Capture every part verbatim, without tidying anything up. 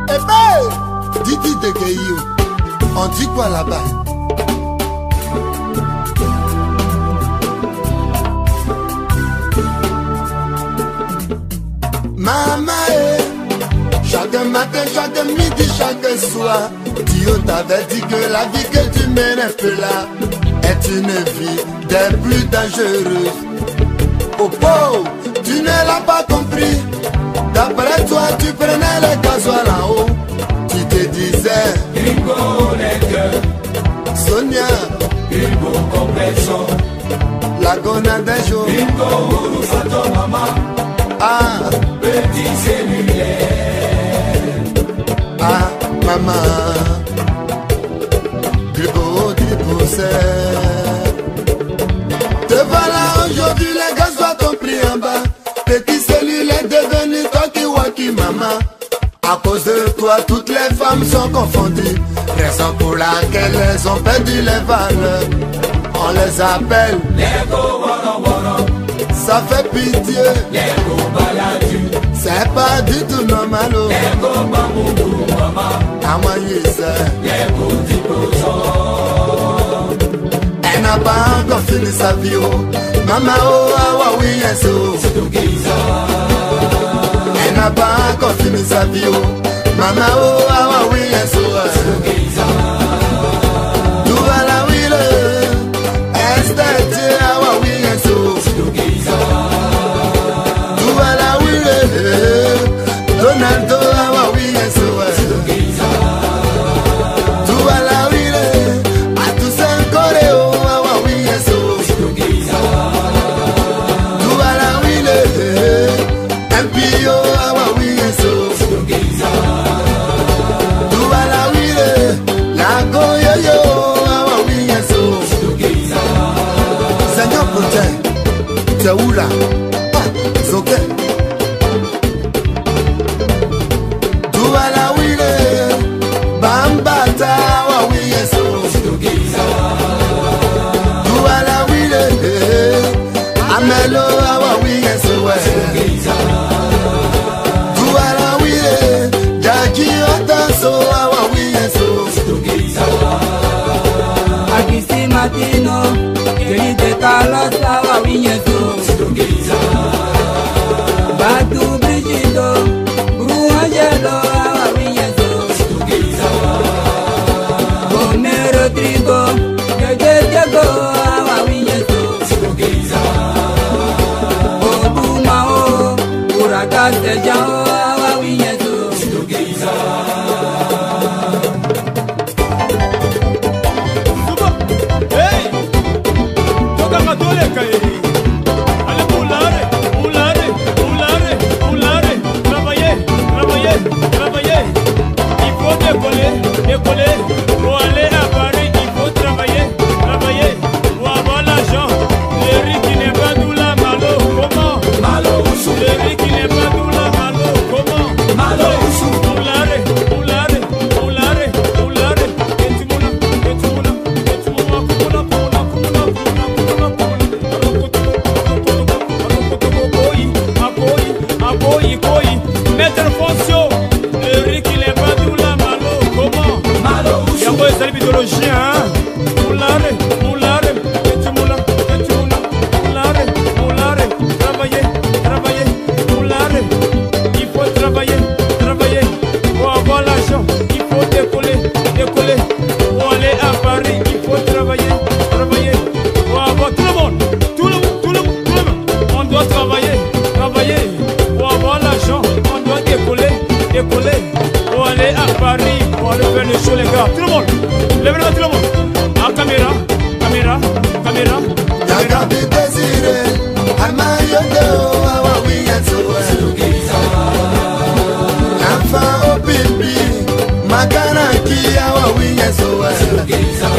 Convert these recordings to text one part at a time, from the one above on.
Eh ben, Didi de Gueillou, on dit quoi là-bas? Maman, chaque matin, chaque midi, chaque soir, Dieu t'avait dit que la vie que tu mènes un peu là est une vie des plus dangereuses. Oh pauvre, tu ne l'as pas compris. D'après toi, tu prenais le gasoil en haut. Tu te disais Gringo Nègre, Sonia, Gringo Compresso, la gona des jours, Gringo Urufato Mama. Ah, petit cellulaire. Ah, maman, Gribo Gribousset. Te voilà aujourd'hui, les gars sont pris en bas. Petit cellulaire devenu Toki Waki, maman. À cause de toi, toutes les femmes sont confondues. Raison pour laquelle elles ont perdu les valeurs. On les appelle les go woro woro. Ça fait pitié. Les go baladu. C'est pas du tout normal. Les go bamboubou maman. Amoyise. Les go diposo. Elle n'a pas encore fini sa vie. Maman oh ah ah oui yes oh. C'est tout guisa. Elle n'a pas encore fini sa vie. Maman oh ah ah oui yes oh. C'est tout guisa. Tout va la oui le. Esthétique ah ah oui yes oh. C'est tout guisa. Tout va la oui le. Donaldo ah ah oui yes oh. C'est tout guisa. Tout va la oui le. A tous un coréo ah ah oui yes oh. C'est tout guisa. Tout va la oui le. Un pio ah ah oui yes oh. C'est tout guisa. Tout va la oui le. La goyo yo ah ah oui yes oh. C'est tout guisa. Seigneur protège. T'es où là? Ah, Zoké. Tout va la oui le. Bambata ah oui yes oh. C'est tout guisa. Tout va la oui le. Amelo ah oui yes oh. C'est tout guisa. Tout va la oui le. Jackie Otanso ah oui yes oh. C'est tout guisa. Aquí si matino, que te calas la viñeto. C'est tout guisa. Batu Brigido, Brua Yelo la viñeto. C'est tout guisa. Bomero Trigo, que te llegó la viñeto. C'est tout guisa. Obumao, Huracán te llegó la viñeto. C'est tout guisa. Hey! Toca matole kai. Allez boulare, boulare, boulare, boulare. Travailler, travailler, travailler. Il faut décoller, décoller. Pour aller à Paris, il faut travailler, travailler. Pour avoir l'argent. Le riz qui n'est pas d'où la malo, comment? Malo Oussou. Le riz qui n'est pas d'où la malo, comment? Malo Oussou. Boulare, boulare, boulare, boulare. Et tu mouna, et tu mouna, et tu mouna, kumuna, kumuna, kumuna, kumuna, kumuna, kumuna. Maître Foncio, le riz qui n'est pas d'où la malo, comment? Malo Y'a Oussou. quoi les idéologies, hein? Moulare, moulare, et tu moula, et tu moula, moulare, moulare, travailler, travailler, moulare. Il faut travailler, travailler, pour avoir l'argent, il faut décoller, décoller. Pour aller à Paris, il faut travailler, travailler, pour avoir tout le monde, tout le monde, tout le monde, tout le monde. On doit travailler, travailler, pour avoir l'argent, on doit décoller, décoller. Pour aller à Paris, pour aller faire le show les gars, tout le monde, levez-le tout le monde. Ah, caméra, caméra, caméra, Y'a caméra. qu'à désirer. Amayote oh ah ah oui yes oh. C'est tout guisa. Enfant au pipi. Makanaki ah ah oui yes oh. C'est tout guisa.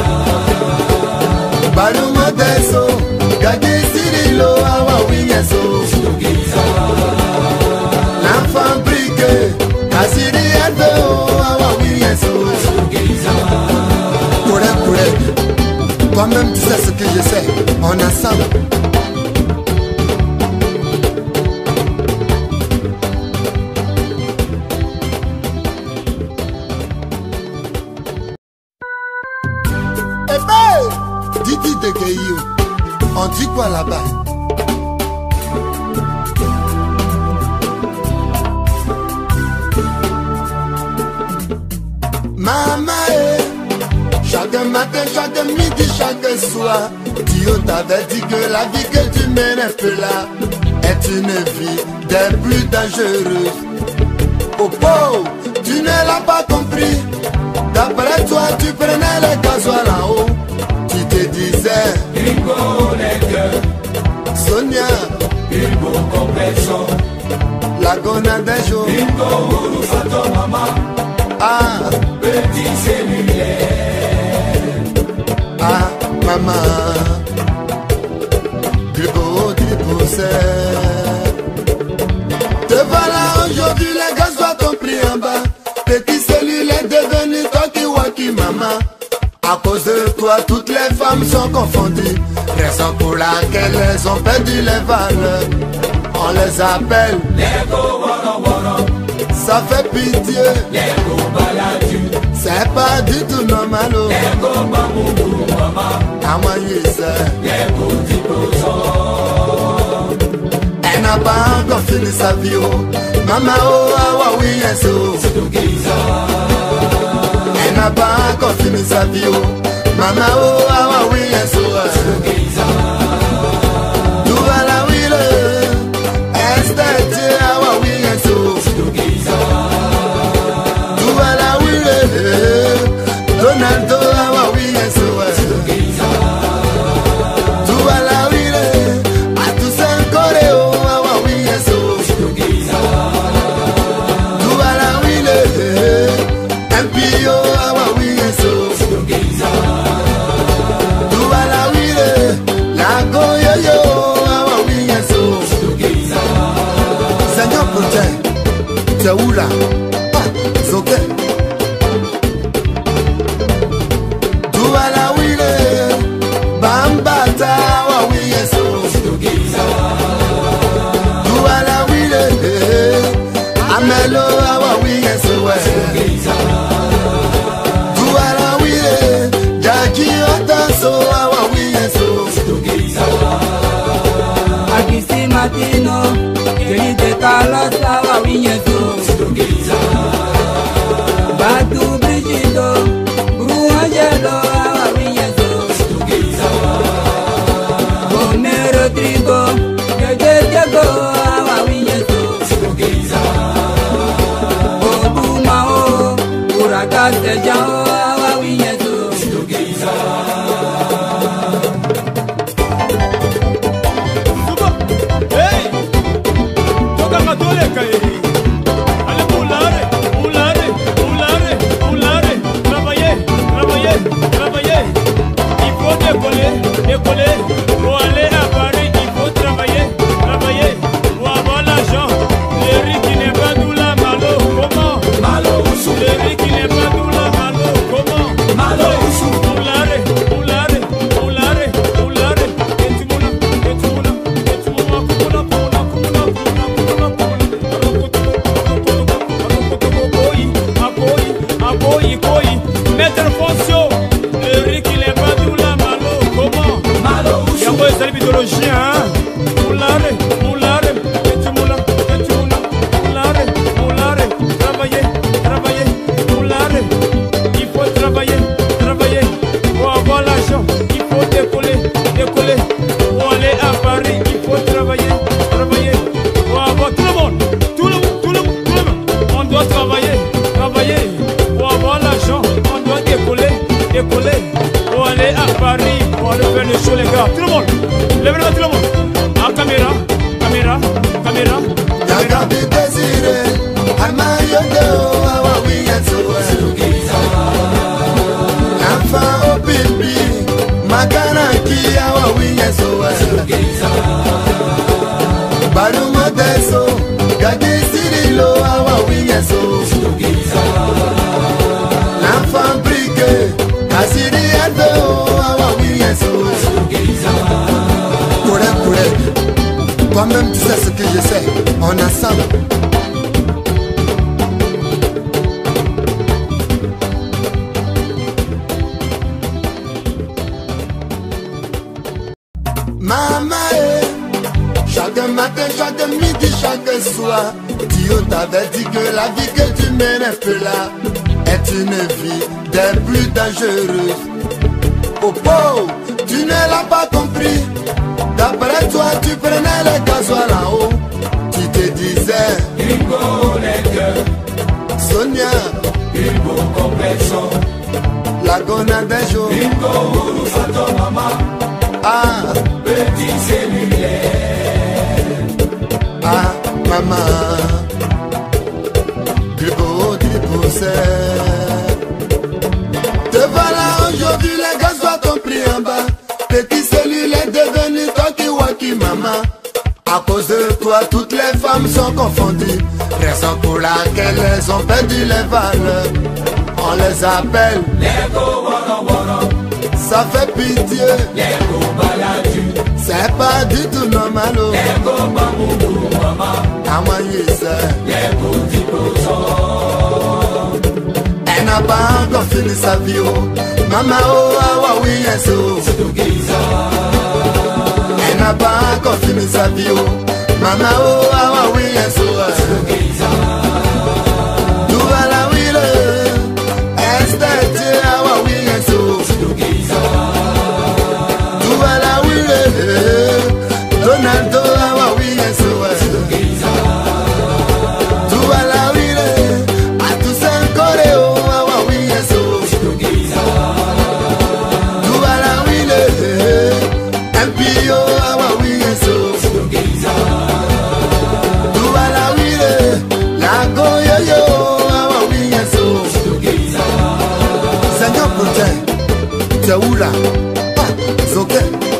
Balu Modesto. Gadi Cirilo ah ah oui yes oh. C'est tout guisa. L'enfant briqué. Kasiri Ado ah ah oui yes oh. C'est tout guisa. Correct, correct. Toi-même tu sais ce que je sais. On est ensemble. Kekeyo. On dit quoi là-bas? Maman, chaque matin, chaque midi, chaque soir, Dieu t'avait dit que la vie que tu mènes un peu là est une vie des plus dangereuses. Oh pauvre, tu ne l'as pas compris. D'après toi, tu prenais les gasoil en haut. Tu te disais, Gringo les cœurs, Sonia, Gringo complexion, la gona des jours. Gringo Ouro Sato Maman, Ah, petit cellulaire. ah, maman. Gribo, gribo, c'est. Te voilà aujourd'hui, les gars soient compris en bas. Petit cellulaire devenu talkie-walkie, maman. À cause de toi, toutes les femmes sont confondues. Raison pour laquelle elles ont perdu les valeurs. On les appelle Les go woro woro, ça fait pitié. les go baladu, C'est pas du tout normal. Oh. les go bamboubou maman, À moi, oui, c'est. les go diposo. Elle n'a pas encore fini sa vie. Oh. Maman, oh, ah, ah, oui, yes, oh. Elle n'a pas encore fini sa vie. Oh. Maman, oh, ah, ah, oui, yes, oh. Tout va la oui, le. Esther, ah, ah, oui, yes, oh. Tout va la oui, le. Donaldo, ah, ah, oui, yes, oh. Tout va la oui, le. À tous un coréo, ah, ah, oui, yes, oh. Tout va la oui, le. Un pio, ah, ah, oui, yes, oh. Tout va la oui, le. La goyo-yo, ah, ah, oui, yes, oh. Seigneur protège, c'est où là? Ah, Zoké. Tout va la oui, le. Bambata, ah, oui, yes, oh. Tout va la oui, le. Amelo, ah, oui, yes, oh. Tout va la oui, le. Jackie, Otanso, ah, oui, yes, oh. Akisi Matino, Kelly de Carlos, Lava Vinyeso, Batu Brigido, Bruangelo, Lava Vinyeso, Bome Rodrigo, Jeje Diego, Lava Vinyeso, Bobu Mao, Uraga Sejao, Lava Vinyeso. Hey! Toca matole kai. Ale mulare, mulare, mulare, mulare. Travailler, travailler, travailler. Il faut décoller, décoller. Pour aller à Paris, il faut travailler, travailler. Pour avoir l'argent. Le riz qui n'est pas d'où la malo, comment? Malo Usu, Le riz qui n'est pas d'où la malo, comment? Malo Usu, Mulare, mulare, mulare, mulare. Etimuna, etimuna, etimuna, kumuna, kumuna, kumuna, kumuna, kumuna, kumuna. Akoyi, akoyi, akoyi, koyi. Maître Foncio, le riz qui n'est pas d'où la malo, comment? Malo Usu, Y'a quoi cette mythologie, hein? Moulare, moulare, etimuna, etimuna, moulare, moulare. Travailler, travailler, moulare. Il faut travailler, travailler. Pour avoir l'argent, il faut décoller, décoller. Pour aller à Paris, il faut travailler, travailler. Pour avoir tout le monde, tout le monde, tout le monde, tout le monde. On doit travailler, travailler. Pour avoir l'argent, on doit décoller, décoller. Pour aller à Paris, pour aller faire le show, les gars. Tout le monde, levez-le, tout le monde. En caméra, caméra, caméra. Yagabi Desire, Amayodo, ah, oui, yes, oh. Enfant au pipi, Makanaki, ah, oui, yes, oh. Baru Modeso, Gadi Sirilo, ah, oui, yes, oh. L'enfant briqué, Kassiri Ado, ah, oui, yes, oh. Courez, courez. Toi-même, tu sais ce que je sais. On est ensemble. t'avais dit que la vie que tu mènes un peu là est une vie des plus dangereuses. Oh pauvre, tu ne l'as pas compris. D'après toi, tu prenais le gasoil en haut. Tu te disais, Gringo les gueux, Sonia, Gringo complexion, la gona des jours. Gringo Urusato maman, Ah, petit cellulaire. ah, maman, du beau, du poussé. Te voilà aujourd'hui, les gasoils t'ont pris en bas. Petit cellulaire devenu talkie-walkie, maman. À cause de toi, toutes les femmes sont confondues. Raison pour laquelle elles ont perdu les valeurs. On les appelle Les go woro woro, ça fait pitié. les go baladu, C'est pas du tout normal. Oh. les go bamboubou maman, Comment il sait? les go diposo. Elle n'a pas encore fini sa vie. Oh. Maman, oh, ah, ah, oui, yes, oh. Elle n'a pas encore fini sa vie. Oh. Maman, oh, ah, ah, oui, yes, oh. Tout va la oui, le. Esther, Dieu, ah, ah, oui, yes, oh. Tout va la oui, le. Donaldo, ah, ah, oui, yes, oh. Tout va la oui, le. À tous un coréo, ah, ah, oui, yes, oh. Tout va la oui, le. Un pio, ah, ah, oui, yes, oh. Tout va la oui, le. La goyo, yo, ah, ah, oui, yes, oh. Seigneur protège, tu es où là? Ah, Zoké.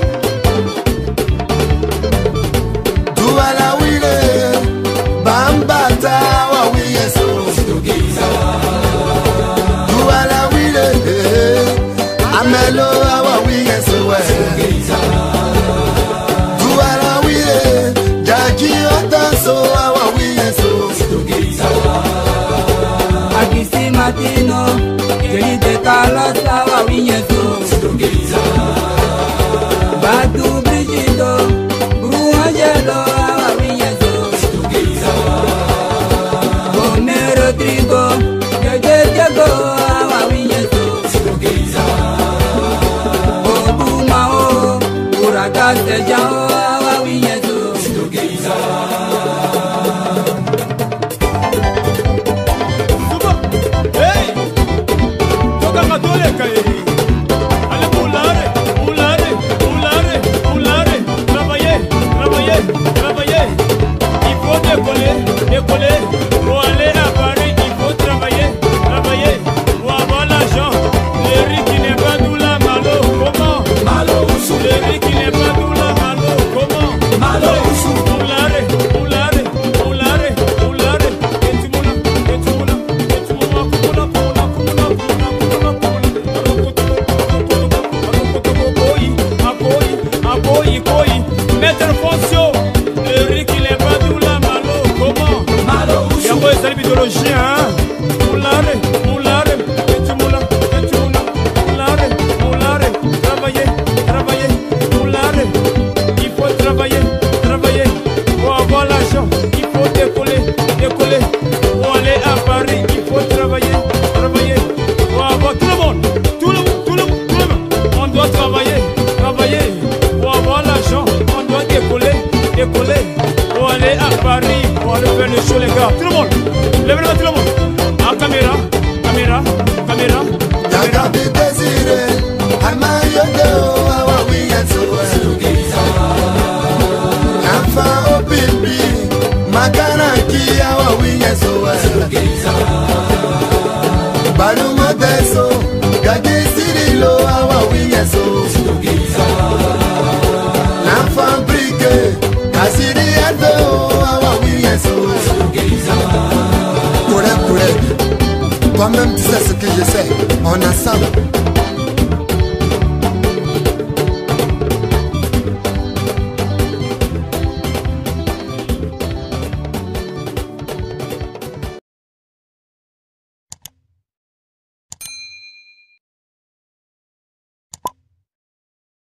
Tout va la oui, le. Bambata, ah, oui, yes, oh. Tout va la oui, le. Amelo, ah, oui, yes, oh. Tout va la oui, le. Jackie, Otanso, ah, oui, yes, oh. Akisi Matino, Jeli de Carlos, Awa Winyeso, Batu Brigido, Bru Angelo, Awa Winyeso, Gome Rodrigo, Jeje Jago, Awa Winyeso, Bobu Mao, Uraka Sejao, Awa Winyeso. Hey! Toca matole caí. Allez moulare, moulare, moulare, moulare. Travailler, travailler, travailler. Il faut décoller, décoller. Pour aller à Paris, il faut travailler, travailler. Pour avoir l'argent. Le riz qui n'est pas d'où la malo, comment? Malo usu, Le riz qui n'est pas d'où la malo, comment? malo usu, Moulare, moulare, moulare, moulare. Etimula, etimula, etimula, kumula, kumula, kumula, kumula, kumula, kumula. Maître Foncio, le riz qui n'est pas d'où la malo, comment? malo usu, Y'a quoi cette mythologie, hein? Moulare, moulare, etimula, etimula, moulare, moulare, travailler, travailler, moulare. Il faut travailler, travailler, pour avoir l'argent, il faut décoller, décoller. Pour aller à Paris, il faut travailler, travailler, pour avoir tout le monde, tout le monde, tout le monde, tout le monde. On doit travailler, travailler, pour avoir l'argent, on doit décoller, décoller. Pour aller à Paris, pour aller faire le show, les gars. Tout le monde, lève-le, tout le monde. À caméra, caméra, caméra, caméra. Yagabi Désiré, Armayodo, ah, ah, oui, yes, oh. Enfant au pipi, Makanaki, ah, ah, oui, yes, oh. Balou Modesto, Gadi Cirilo, ah, ah, oui, yes, oh. L'enfant briqué, Cassiri Ado, ah, ah, oui, yes, oh. Pourrait, pourrait. Toi-même tu sais ce que je sais, on ensemble.